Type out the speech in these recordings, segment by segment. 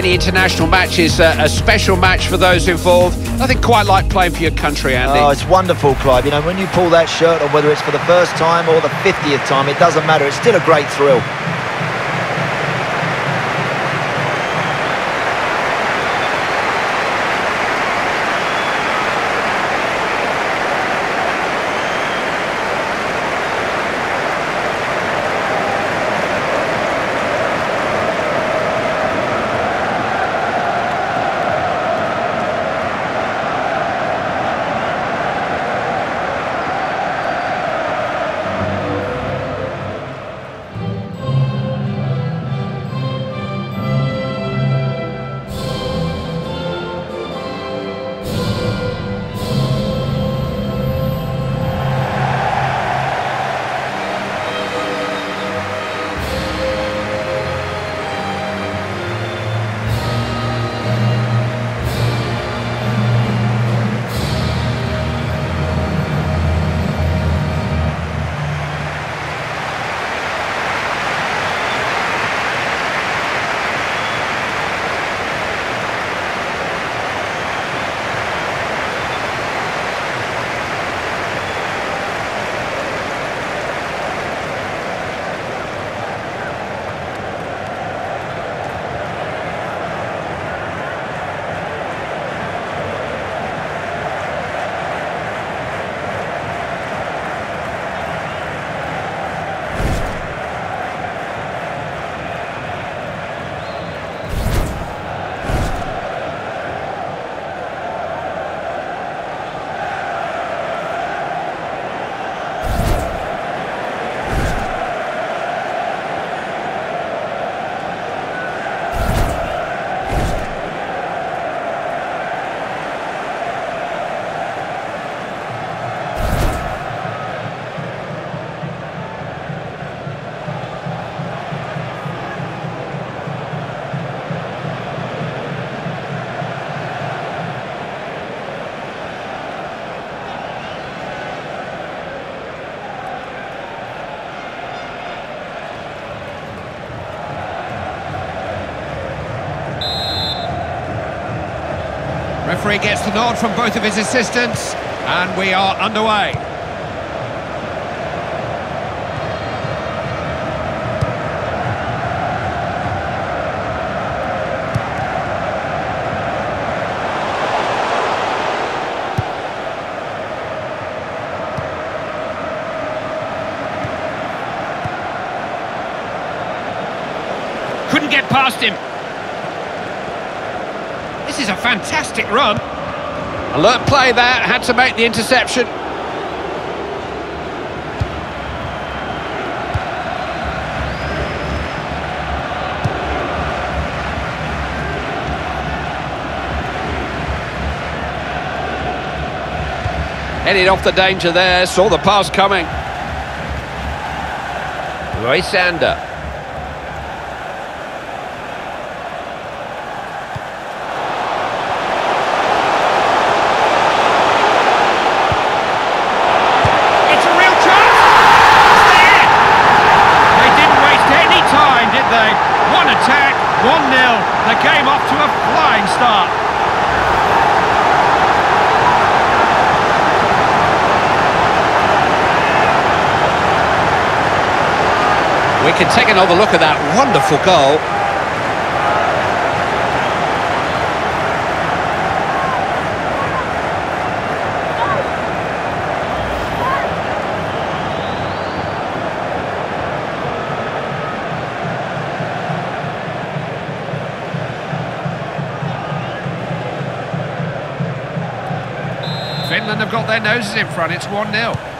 Any international match is a special match for those involved. Nothing quite like playing for your country, Andy. Oh, it's wonderful, Clive. You know, when you pull that shirt on, whether it's for the first time or the 50th time, it doesn't matter. It's still a great thrill. Referee gets the nod from both of his assistants, and we are underway. Couldn't get past him. This is a fantastic run. Alert play there, had to make the interception. Headed off the danger there, saw the pass coming. Moisander. One attack, 1-0, the game off to a flying start. We can take another look at that wonderful goal. Finland have got their noses in front, it's 1-0.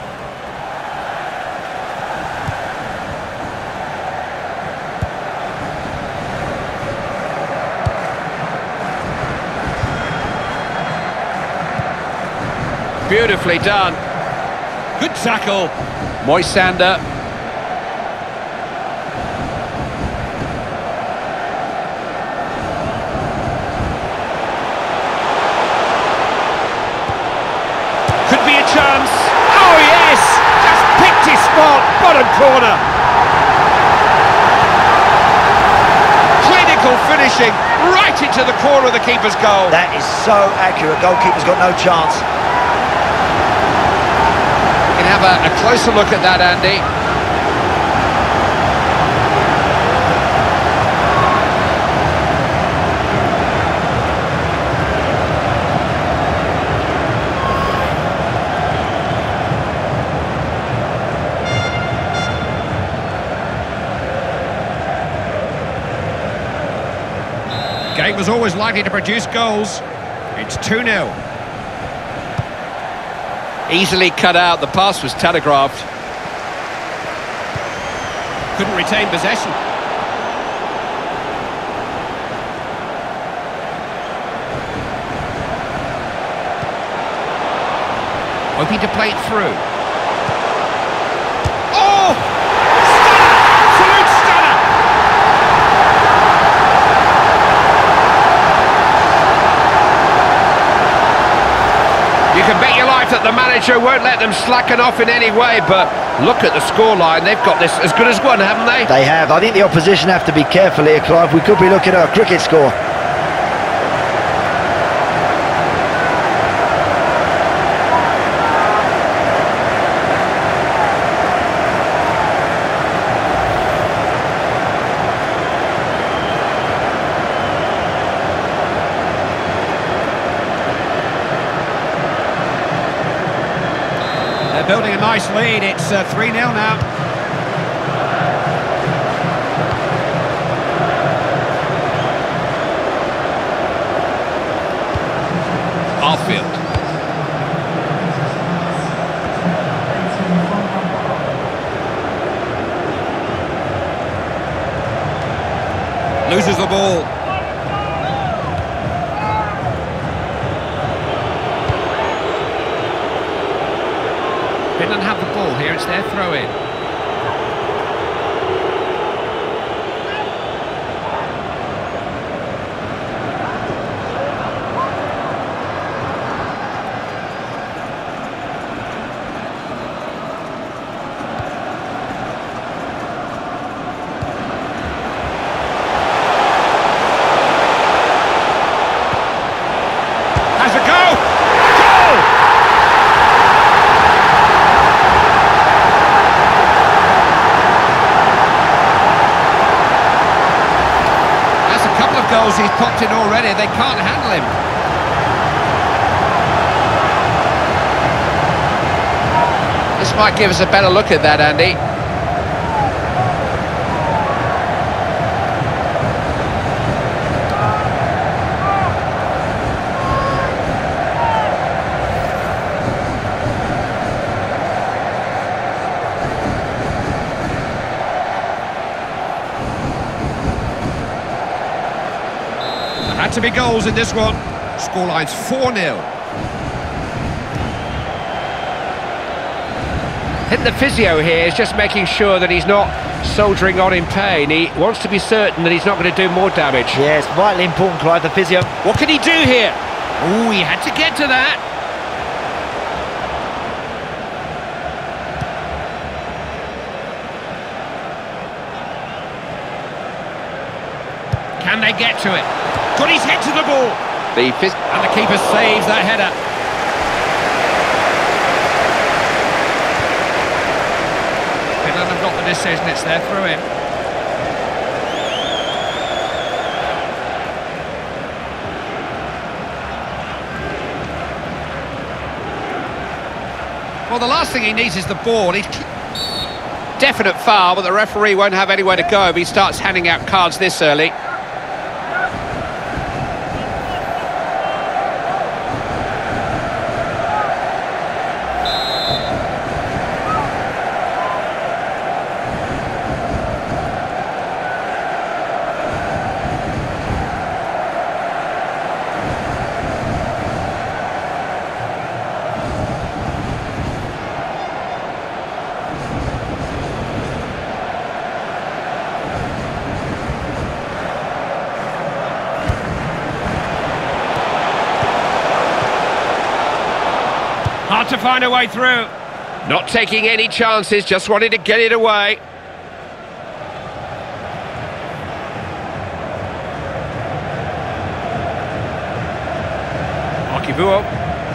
Beautifully done. Good tackle. Moisander. Could be a chance. Oh yes! Just picked his spot. Bottom corner. Clinical finishing right it to the corner of the keeper's goal. That is so accurate. Goalkeeper's got no chance. We can have a closer look at that, Andy. Game was always likely to produce goals. It's 2-0. Easily cut out, the pass was telegraphed. Couldn't retain possession. Hoping to play it through. Oh! Stunner! Absolute stunner! You can bet your life that the manager won't let them slacken off in any way, but look at the scoreline. They've got this as good as one, haven't they? They have. I think the opposition have to be careful here, Clive. We could be looking at a cricket score. They're building a nice lead. It's 3-0 now. Arfield. Loses the ball. Finland have the ball here, it's their throw-in. Has a go! Goal! Goals he's popped in already, they can't handle him. This might give us a better look at that, Andy. Had to be goals in this one. Scoreline's 4-0. I think the physio here is just making sure that he's not soldiering on in pain. He wants to be certain that he's not going to do more damage. Yes, vitally important, Clive, the physio. What can he do here? Oh, he had to get to that. Can they get to it? Got his head to the ball. And the keeper saves that header. Finland have got the decision, it's their throw-in. Well, the last thing he needs is the ball. Definite foul, but the referee won't have anywhere to go if he starts handing out cards this early. Hard to find a way through. Not taking any chances, just wanting to get it away. Chivuo.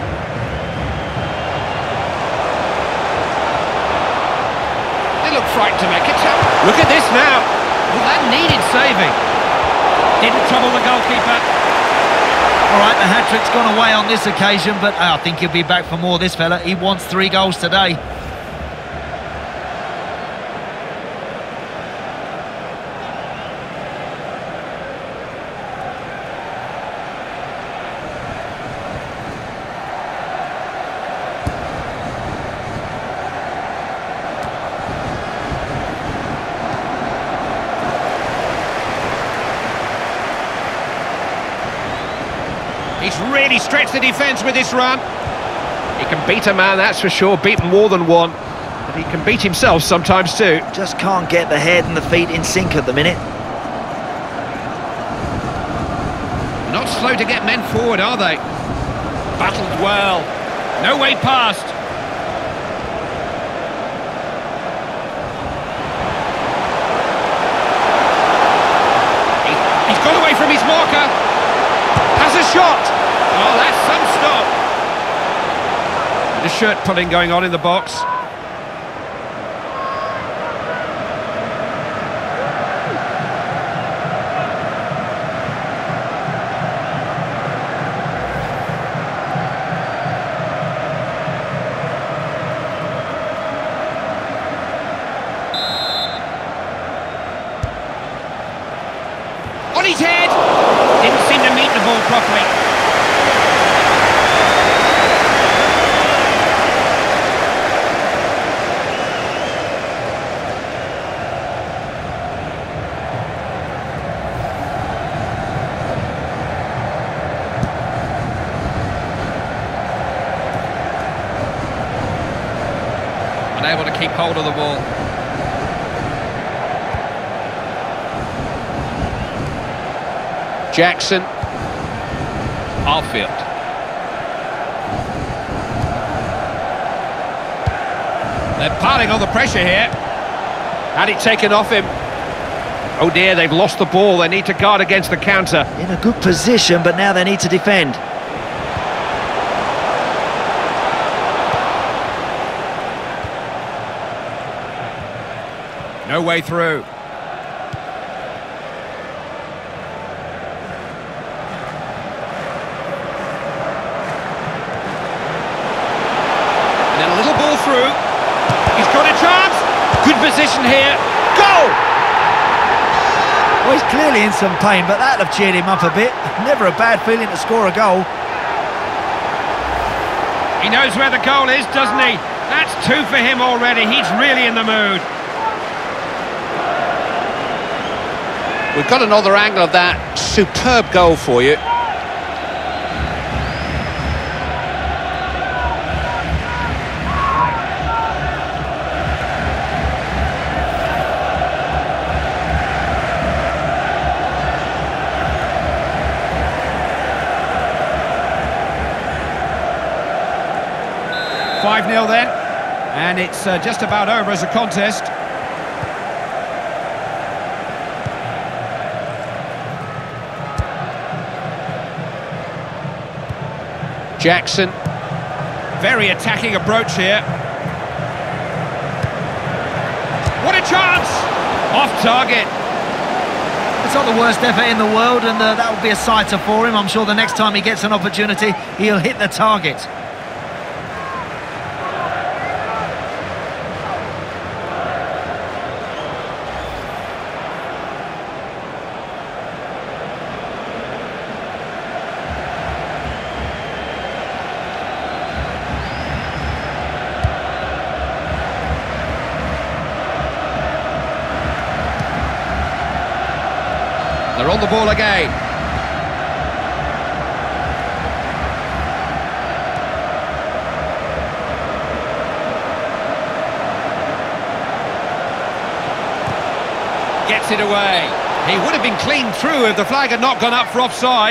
They look frightened to make it. Look at this now. Well, that needed saving. Didn't trouble the goalkeeper. All right, the hat-trick's gone away on this occasion, but I think he'll be back for more, this fella. He wants 3 goals today. He's really stretched the defence with this run. He can beat a man, that's for sure, beat more than one. But he can beat himself sometimes too. Just can't get the head and the feet in sync at the minute. Not slow to get men forward, are they? Battled well. No way past. He's got away from his marker. Has a shot. Oh, that's some stop. The shirt pulling going on in the box. On his head! Didn't seem to meet the ball properly. Unable to keep hold of the ball. Jackson. Arfield. They're piling on the pressure here. Had it taken off him. Oh dear, they've lost the ball. They need to guard against the counter. In a good position, but now they need to defend. No way through. And then a little ball through. He's got a chance. Good position here. Goal! Well, he's clearly in some pain, but that'll have cheered him up a bit. Never a bad feeling to score a goal. He knows where the goal is, doesn't he? That's 2 for him already. He's really in the mood. We've got another angle of that superb goal for you. Five-0 then, and it's just about over as a contest. Jackson. Very attacking approach here. What a chance! Off target. It's not the worst effort in the world, and that will be a sighter for him. I'm sure the next time he gets an opportunity, he'll hit the target. They're on the ball again. Gets it away. He would have been clean through if the flag had not gone up for offside.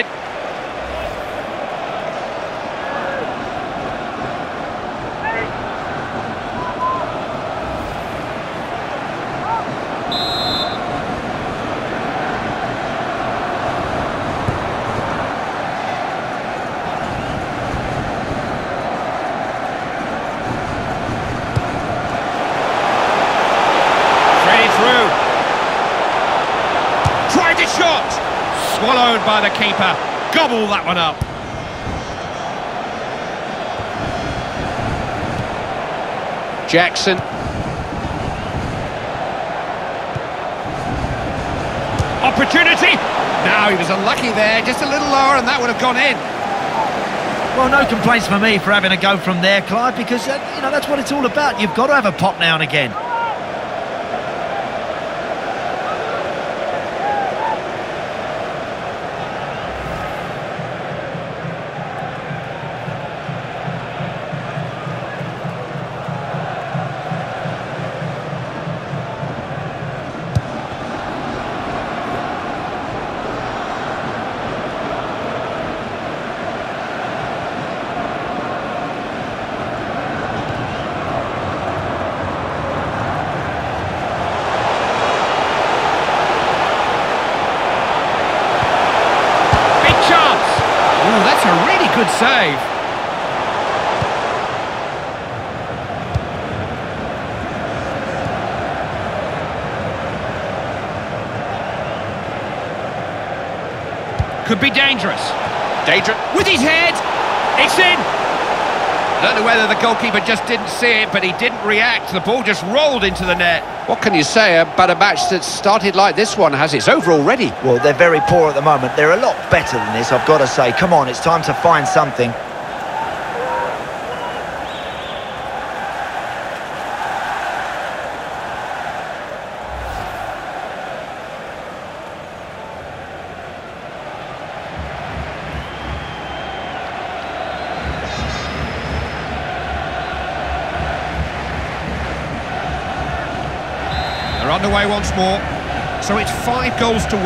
shot! Swallowed by the keeper. Gobble that one up. Jackson. Opportunity! Now he was unlucky there, just a little lower and that would have gone in. Well, no complaints for me for having a go from there, Clive, because, you know, that's what it's all about. You've got to have a pop now and again. Good save. Could be dangerous. Dangerous. With his head. It's in. I don't know whether the goalkeeper just didn't see it, but he didn't react. The ball just rolled into the net. What can you say about a match that started like this one has? It's over already. Well, they're very poor at the moment. They're a lot better than this, I've got to say. Come on, it's time to find something. They're underway once more, so it's 5 goals to 1.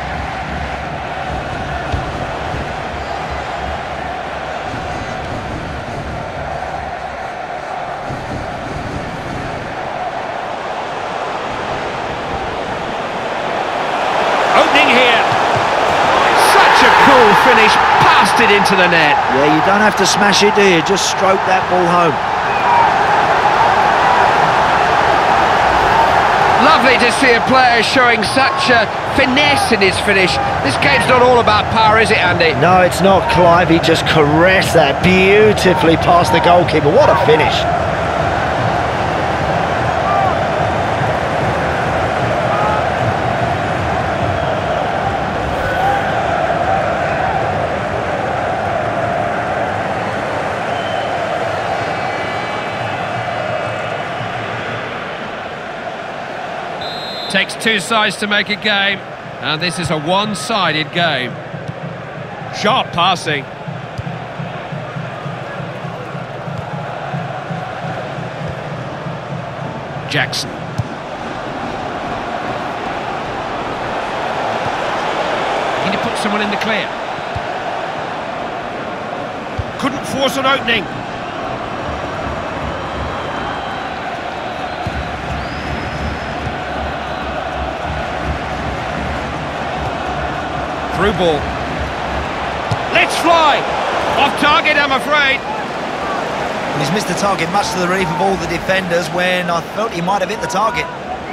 Opening here. Such a cool finish, passed it into the net. Yeah, you don't have to smash it, do you? Just stroke that ball home. Lovely to see a player showing such finesse in his finish. This game's not all about power, is it, Andy? No, it's not, Clive. He just caressed that beautifully past the goalkeeper. What a finish. Takes 2 sides to make a game, and this is a one-sided game. Sharp passing. Jackson. Need to put someone in the clear. Couldn't force an opening. Through ball. Let's fly! Off target, I'm afraid. He's missed the target, much to the relief of all the defenders, when I felt he might have hit the target.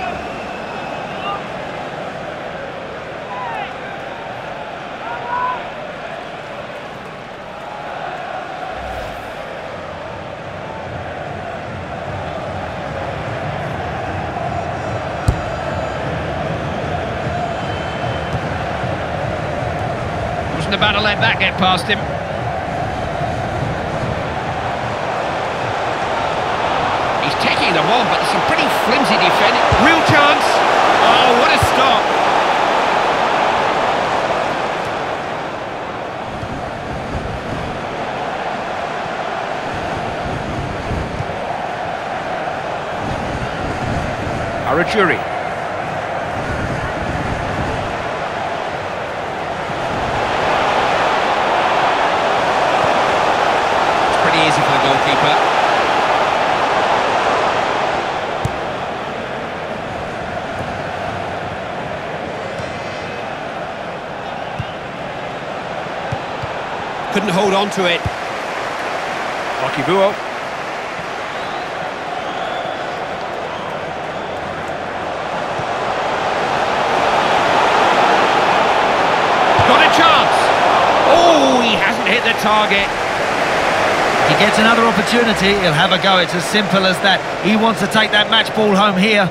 About to let that get past him. He's taking them on, but there's some pretty flimsy defending. Real chance. Oh, what a stop. Arajuri. Easy for the goalkeeper. Couldn't hold on to it. Buo. their target. If he gets another opportunity, he'll have a go. It's as simple as that. He wants to take that match ball home here.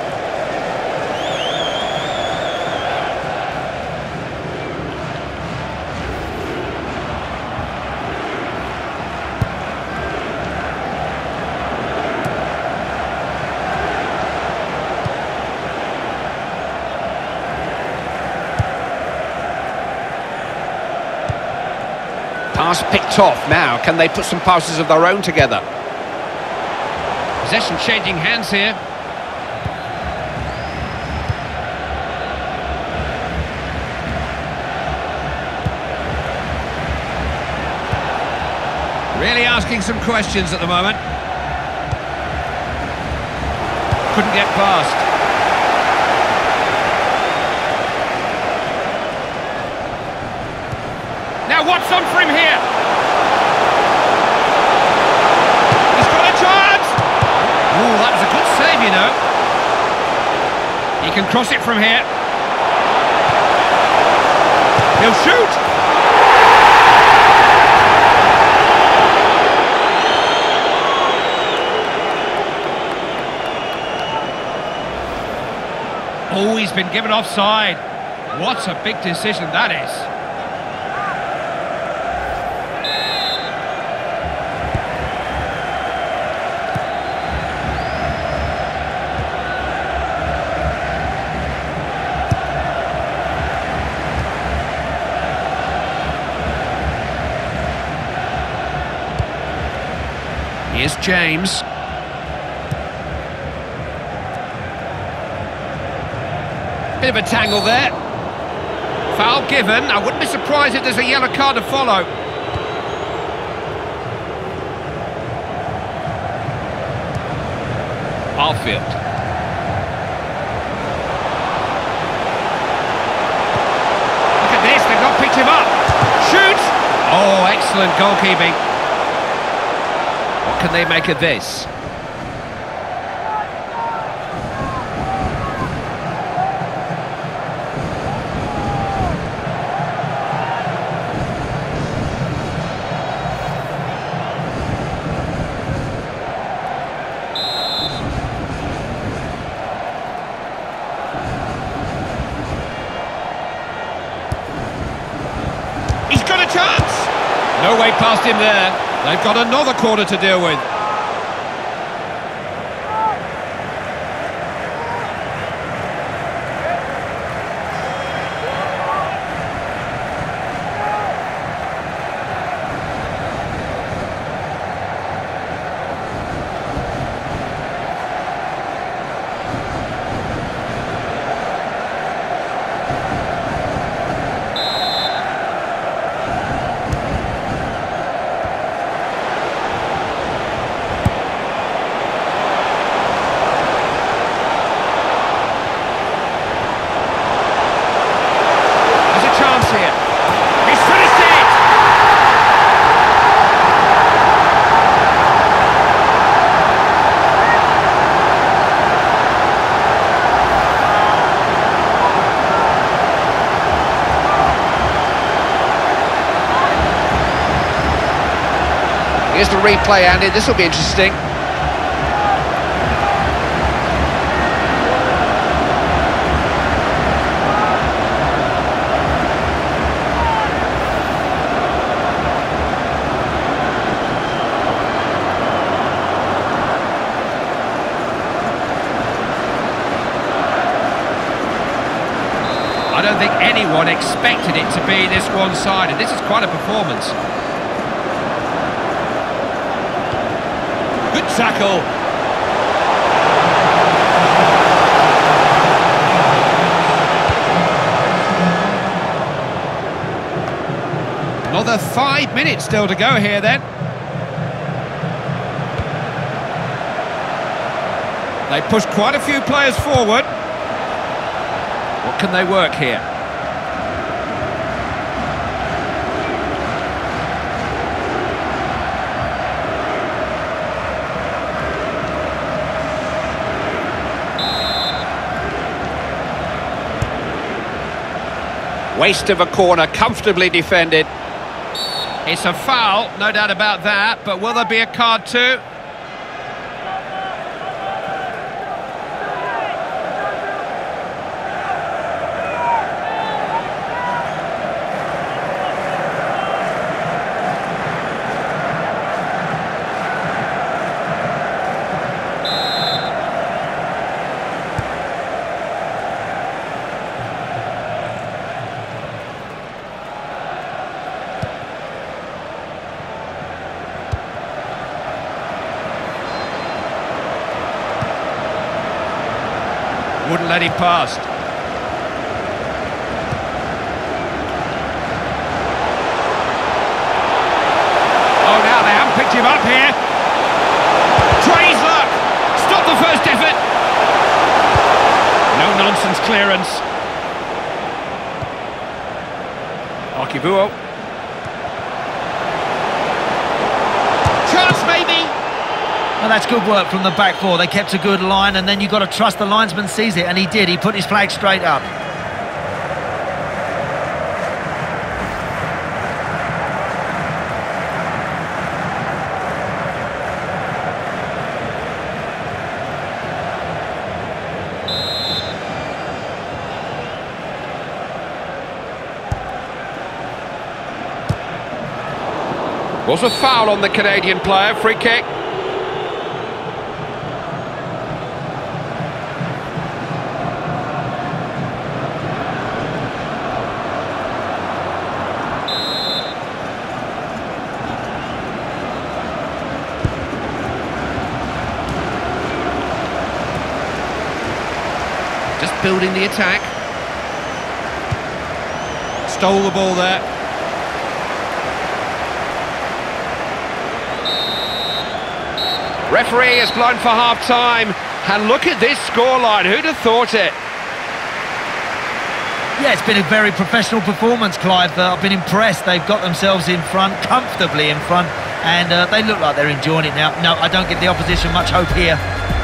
Pass picked off. Now, can they put some passes of their own together? Possession changing hands here. Really asking some questions at the moment. Couldn't get past. Now what's on for him here? He's got a chance! Oh, that was a good save, you know. He can cross it from here. He'll shoot! Oh, he's been given offside. What a big decision that is. Here's James. Bit of a tangle there. Foul given. I wouldn't be surprised if there's a yellow card to follow. Arfield. Look at this, they've not picked him up. Shoots! Oh, excellent goalkeeping. What can they make of this? He's got a chance! No way past him there. They've got another corner to deal with. Here's the replay, Andy. This will be interesting. I don't think anyone expected it to be this one-sided. This is quite a performance. Good tackle. Another 5 minutes still to go here then. They pushed quite a few players forward. What can they work here? Waste of a corner, comfortably defended. It's a foul, no doubt about that, but will there be a card too? Wouldn't let him past. Oh, now they haven't picked him up here. Try his luck. Stop the first effort. No nonsense clearance. Arkivuo. Chance maybe. Well, that's good work from the back four. They kept a good line, and then you've got to trust the linesman sees it, and he did. He put his flag straight up. Was a foul on the Canadian player, free kick. Just building the attack. Stole the ball there. Referee has blown for half-time, and look at this scoreline. Who'd have thought it? Yeah, it's been a very professional performance, Clive. I've been impressed. They've got themselves in front, comfortably in front, and they look like they're enjoying it now. No, I don't give the opposition much hope here.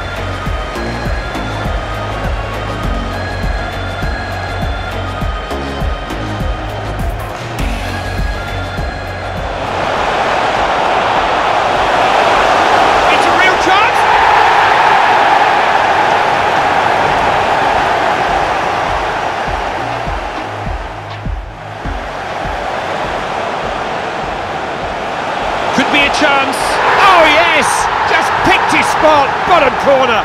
Chance. Oh yes, just picked his spot, bottom corner.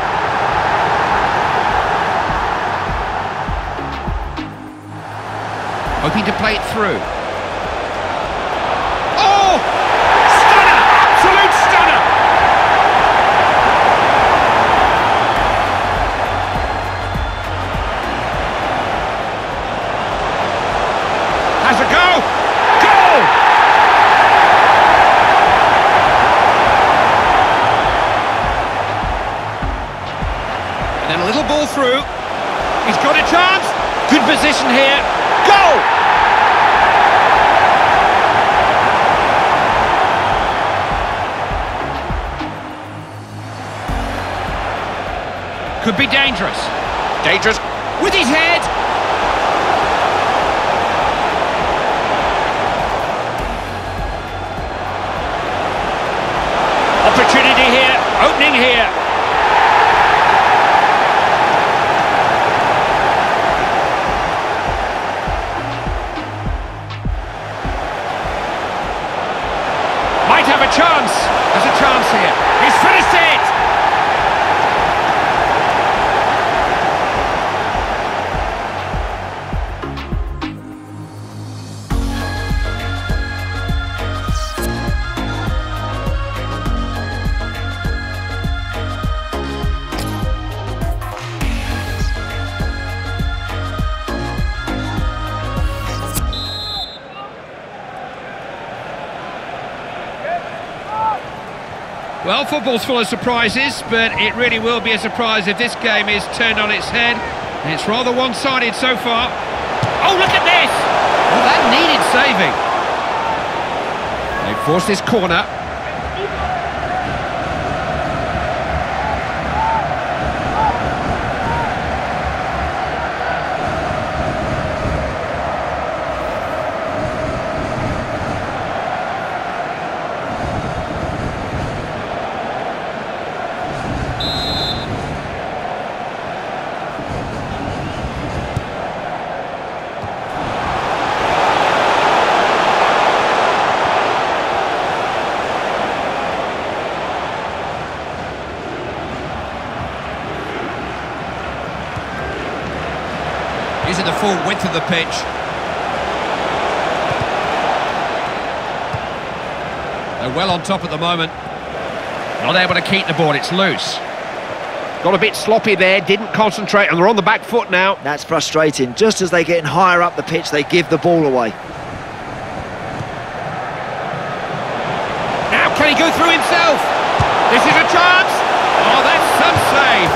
Hoping to play it through. Oh, stunner, absolute stunner. Has a go. Goal. And a little ball through. He's got a chance. Good position here. Goal! Could be dangerous. Dangerous with his head. Opportunity here. Opening here. Might have a chance. There's a chance here. He's finished it. Well, football's full of surprises, but it really will be a surprise if this game is turned on its head. And it's rather one-sided so far. Oh, look at this! Well, that needed saving. They forced this corner. Using the full width of the pitch. They're well on top at the moment. Not able to keep the ball, it's loose. Got a bit sloppy there, didn't concentrate, and they're on the back foot now. That's frustrating. Just as they're getting higher up the pitch, they give the ball away. Now can he go through himself? This is a chance! Oh, that's some save!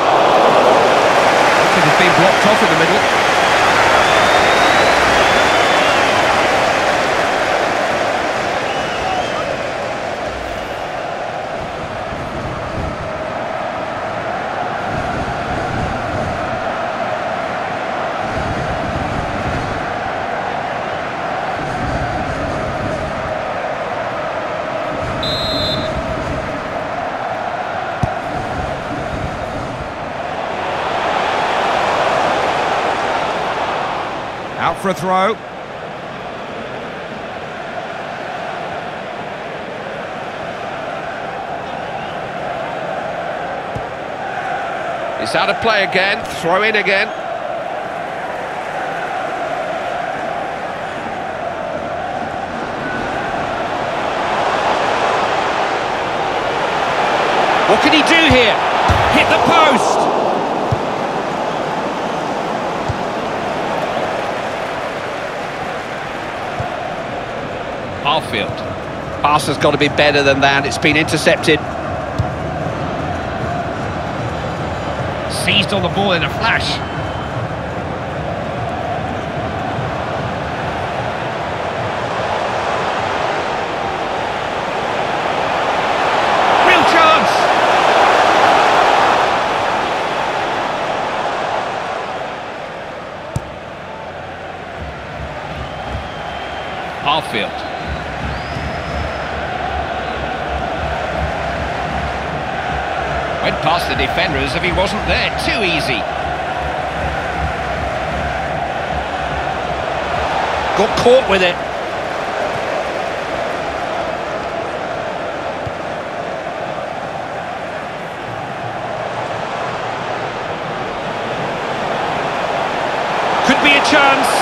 He's been blocked off in the middle. Out for a throw. It's out of play again, throw in again. What can he do here? Hit the post! Halfield. Pass has got to be better than that. It's been intercepted. Seized on the ball in a flash. Real chance! Halfield. Went past the defender as if he wasn't there. Too easy. Got caught with it. Could be a chance.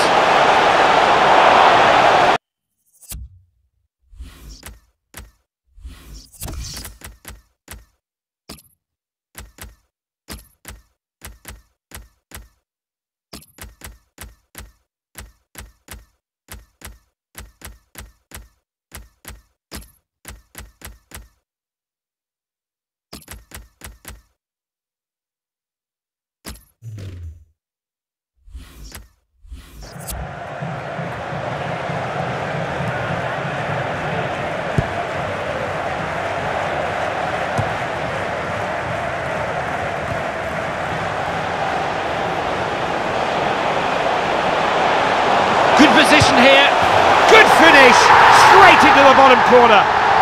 Position here, good finish, straight into the bottom corner.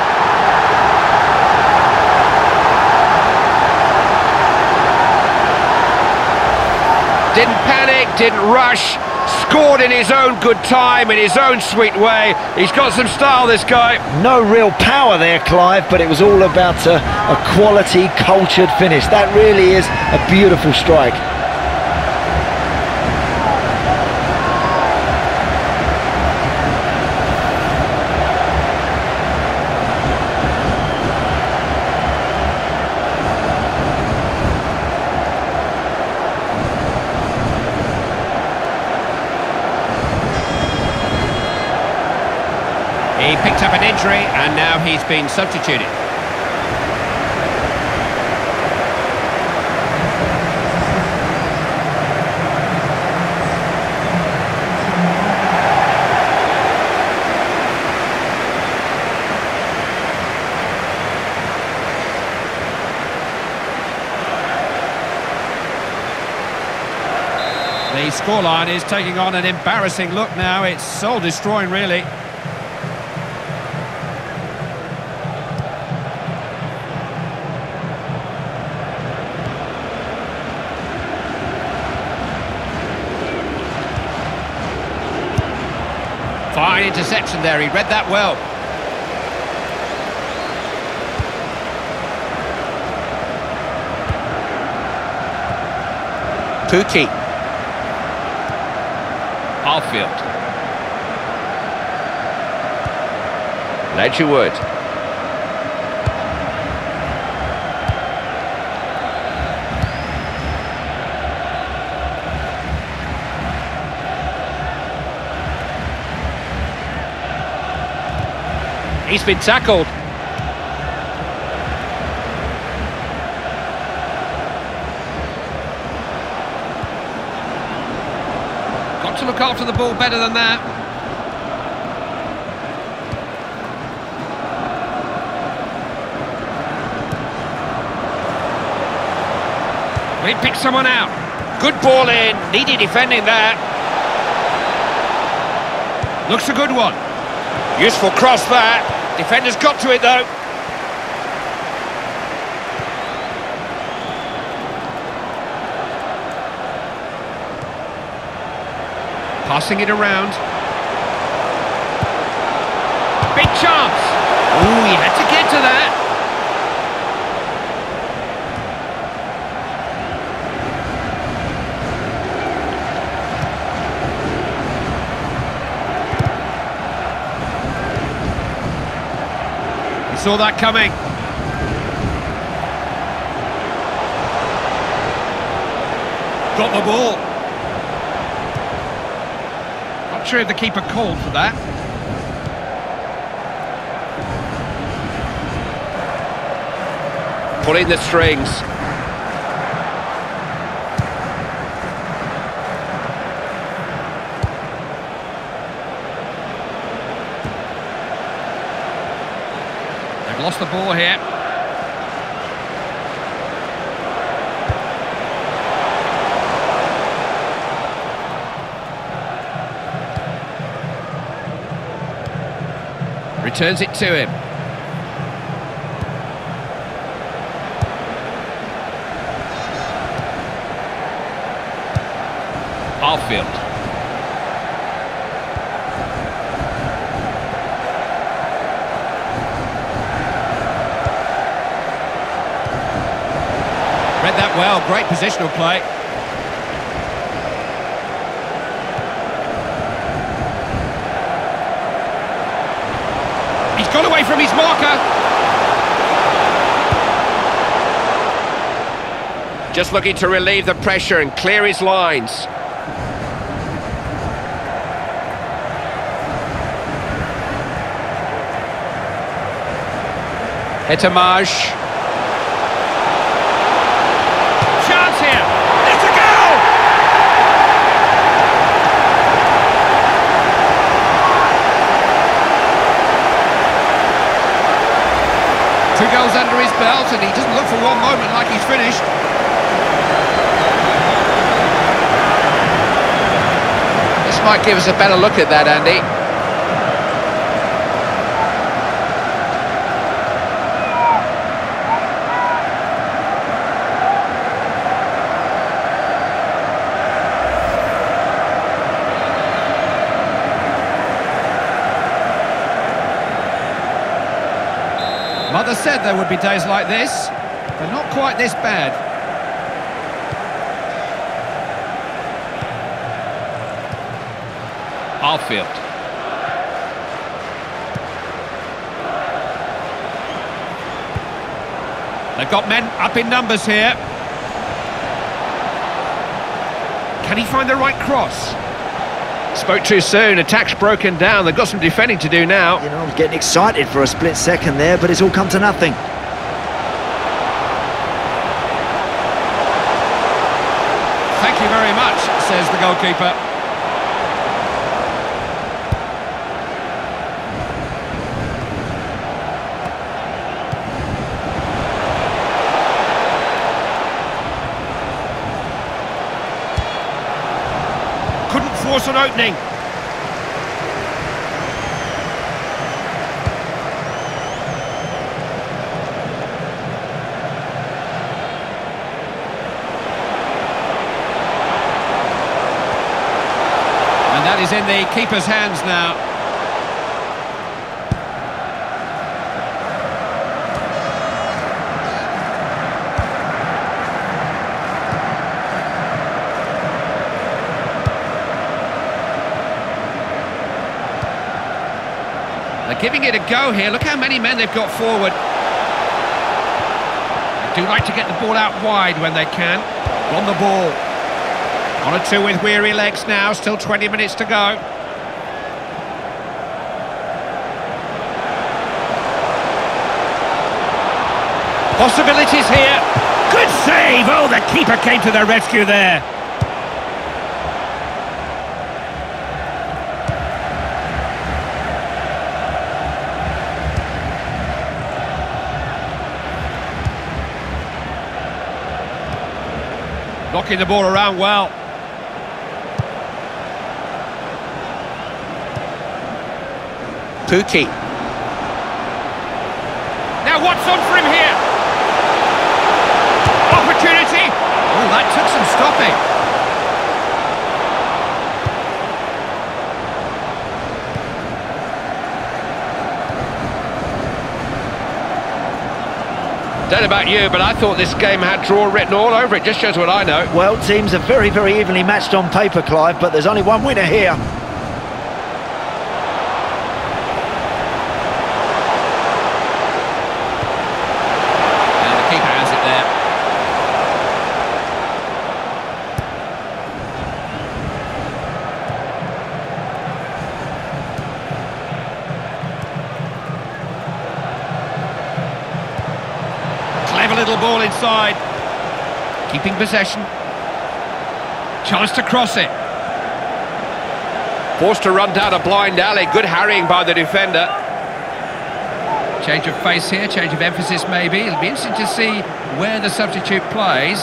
Didn't panic, didn't rush, scored in his own good time, in his own sweet way. He's got some style, this guy. No real power there, Clive, but it was all about a quality, cultured finish. That really is a beautiful strike. He picked up an injury and now he's been substituted. The scoreline is taking on an embarrassing look now. It's soul-destroying, really. Fine interception there, he read that well. Pookie. Arfield. Ledgerwood. He's been tackled. Got to look after the ball better than that. We picked someone out. Good ball in. Needy defending there. Looks a good one. Useful cross there. Defender's got to it though. Passing it around. Big chance. Oh, he had to get to that. He saw that coming. Got the ball. Not sure if the keeper called for that. Pulling the strings. They've lost the ball here. Returns it to him. Arfield. Read that well, great positional play. He's got away from his marker. Just looking to relieve the pressure and clear his lines. Hetamage. Chance here. It's a goal! Two goals under his belt, and he doesn't look for one moment like he's finished. This might give us a better look at that, Andy. Mother said there would be days like this, but not quite this bad. Arfield. They've got men up in numbers here. Can he find the right cross? Spoke too soon, attack's broken down, they've got some defending to do now. You know, I was getting excited for a split second there, but it's all come to nothing. Thank you very much, says the goalkeeper. Couldn't force an opening. And that is in the keeper's hands now. They're giving it a go here. Look how many men they've got forward. They do like to get the ball out wide when they can. On the ball. 1-2 with weary legs now. Still 20 minutes to go. Possibilities here. Good save! Oh, the keeper came to the rescue there. Knocking the ball around well. Pookie. Now what's on for him here? Opportunity! Oh, that took some stopping. Don't know about you, but I thought this game had draw written all over it. Just shows what I know. Well, teams are very, very evenly matched on paper, Clive, but there's only one winner here. And the keeper has it there. Clever little ball inside. Keeping possession. Chance to cross it. Forced to run down a blind alley. Good harrying by the defender. Change of face here, change of emphasis maybe. It'll be interesting to see where the substitute plays.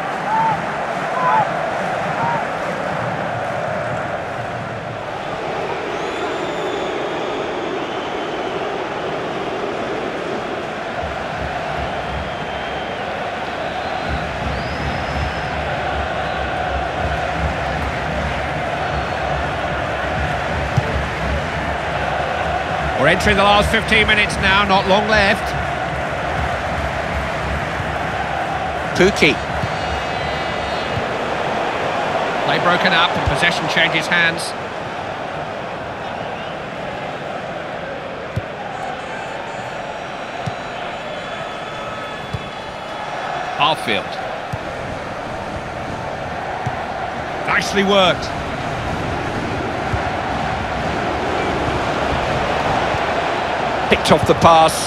We're entering the last 15 minutes now, not long left. Pookie. Play broken up and possession changes hands. Halfield. Nicely worked. Picked off the pass.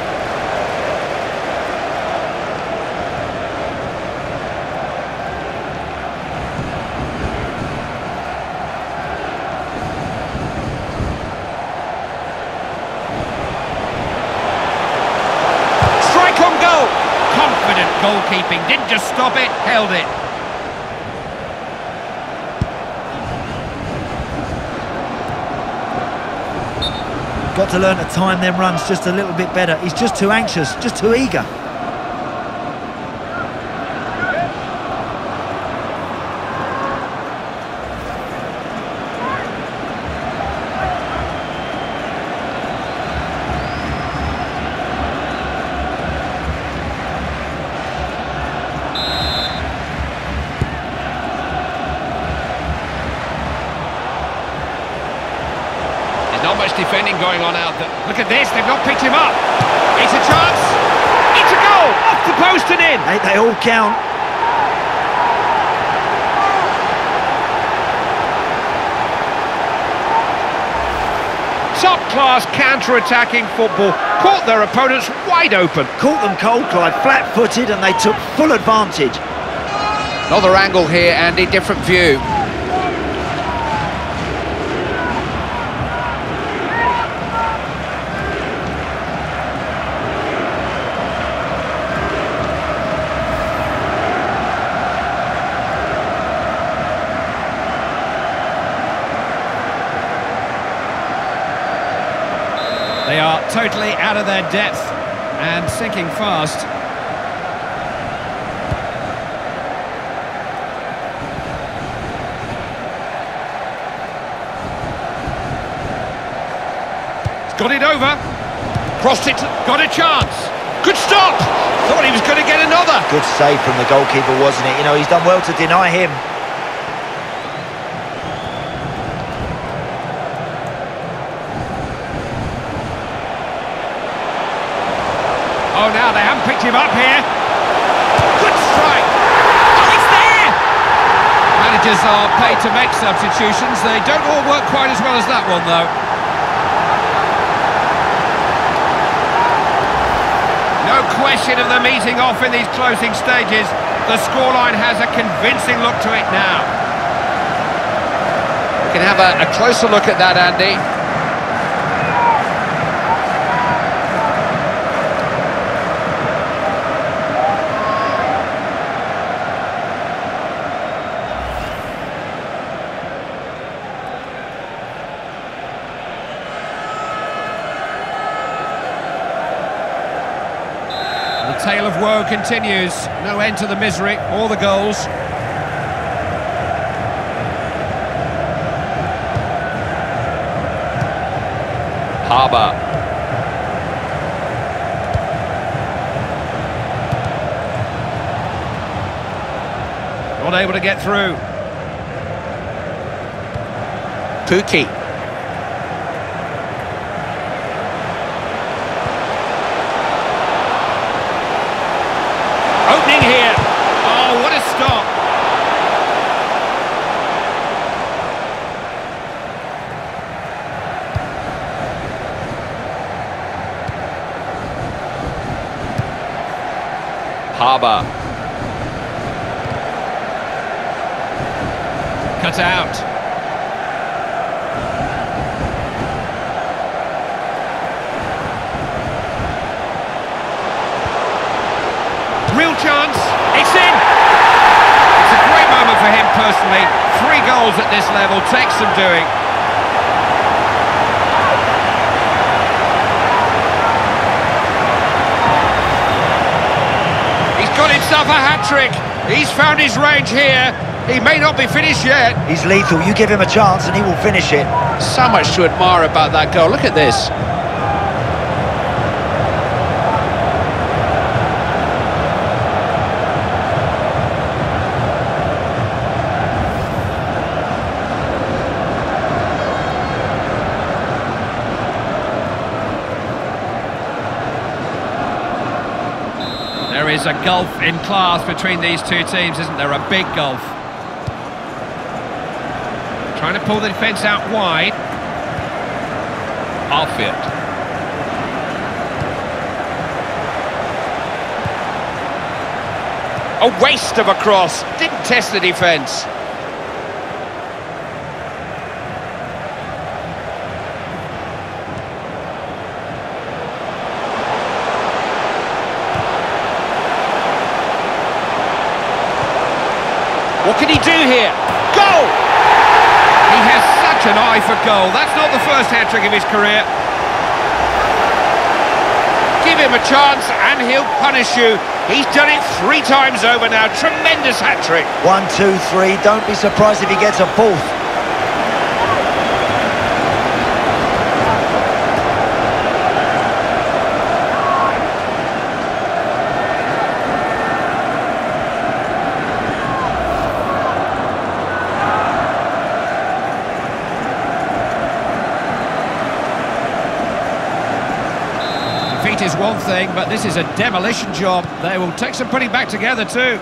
Strike on goal! Confident goalkeeping, didn't just stop it, held it. Got to learn to time them runs just a little bit better. He's just too anxious, just too eager. Not much defending going on out there. Look at this, they've not picked him up. It's a chance. It's a goal! Off the post and in. They all count. Top-class counter-attacking football. Caught their opponents wide open. Caught them cold, Clive, flat-footed, and they took full advantage. Another angle here, Andy, different view. They are totally out of their depth and sinking fast. He's got it over. Crossed it, got a chance. Good stop! Thought he was going to get another. Good save from the goalkeeper, wasn't it? You know, he's done well to deny him. him up here. Good strike. Oh, it's there! Managers are paid to make substitutions. They don't all work quite as well as that one, though. No question of them easing off in these closing stages. The scoreline has a convincing look to it now. We can have a closer look at that, Andy. The tale of woe continues. No end to the misery or the goals. Harbour. Not able to get through. Pookie. Opening here. Oh, what a stop. Harbour. Cut out. Real chance. It's in. It's a great moment for him personally. 3 goals at this level takes some doing. He's got himself a hat-trick. He's found his range here. He may not be finished yet. He's lethal. You give him a chance and he will finish it. So much to admire about that goal. Look at this. There is a gulf in class between these two teams, isn't there? A big gulf. Trying to pull the defence out wide. Arfield. A waste of a cross. Didn't test the defence. What can he do here? Goal! He has such an eye for goal. That's not the first hat-trick of his career. Give him a chance and he'll punish you. He's done it 3 times over now. Tremendous hat-trick. 1, 2, 3. Don't be surprised if he gets a 4th. Defeat is one thing, but this is a demolition job. They will take some putting back together too.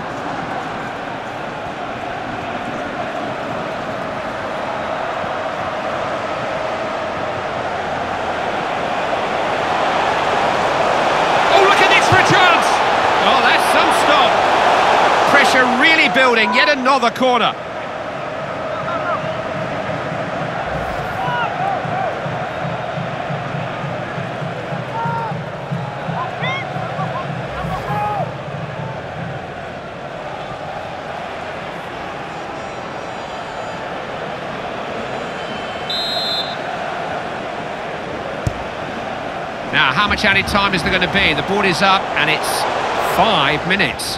Oh, look at this for a chance! Oh, that's some stop. Pressure really building, yet another corner. Now, how much added time is there going to be? The board is up, and it's 5 minutes.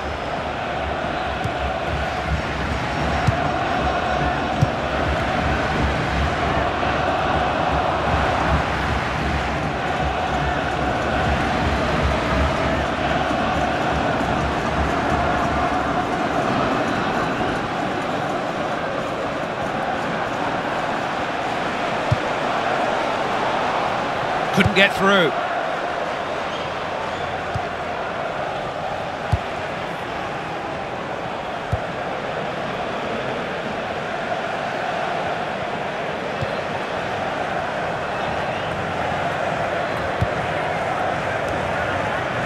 Couldn't get through.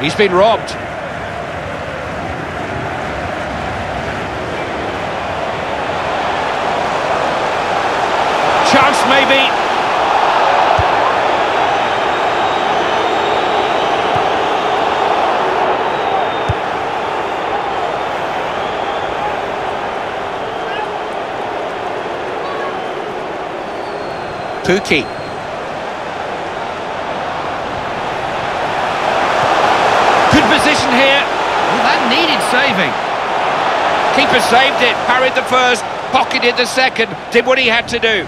He's been robbed. Chance maybe. Pookie. Good position here. Well, that needed saving. Keeper saved it, parried the first, pocketed the second, did what he had to do.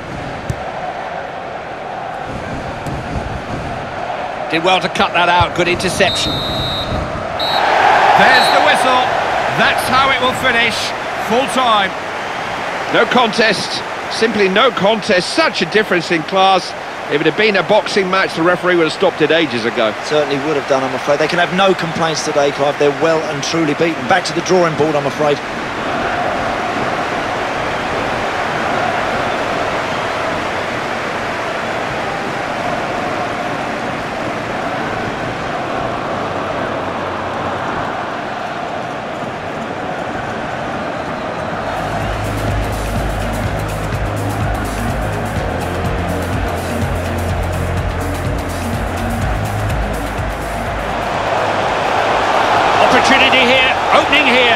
Did well to cut that out, good interception. There's the whistle. That's how it will finish. Full time. No contest, simply no contest. Such a difference in class. If it had been a boxing match, the referee would have stopped it ages ago. Certainly would have done, I'm afraid. They can have no complaints today, Clive. They're well and truly beaten. Back to the drawing board, I'm afraid. Opportunity here, opening here.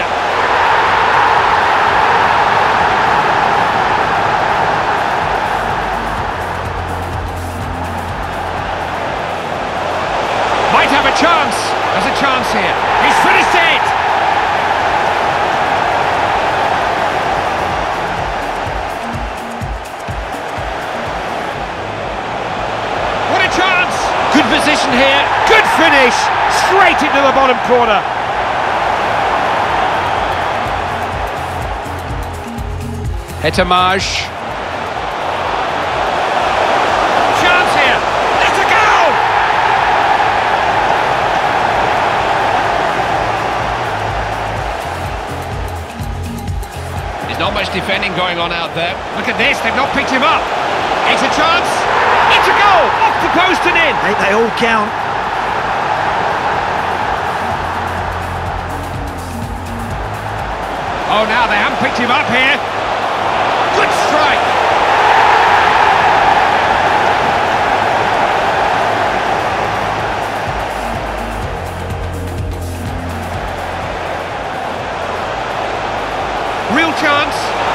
Might have a chance. There's a chance here. He's finished it. What a chance. Good position here. Good finish. Straight into the bottom corner. Hetamaj. Chance here. It's a goal! There's not much defending going on out there. Look at this, they've not picked him up. It's a chance. It's a goal! Off the post and in. They all count. Oh, now they haven't picked him up here. Good strike. Real chance.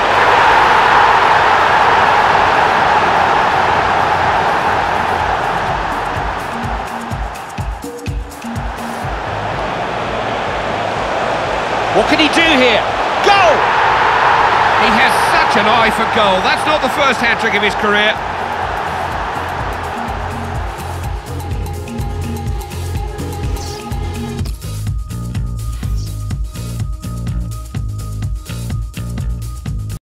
What can he do here? Goal! He has such an eye for goal. That's not the first hat-trick of his career.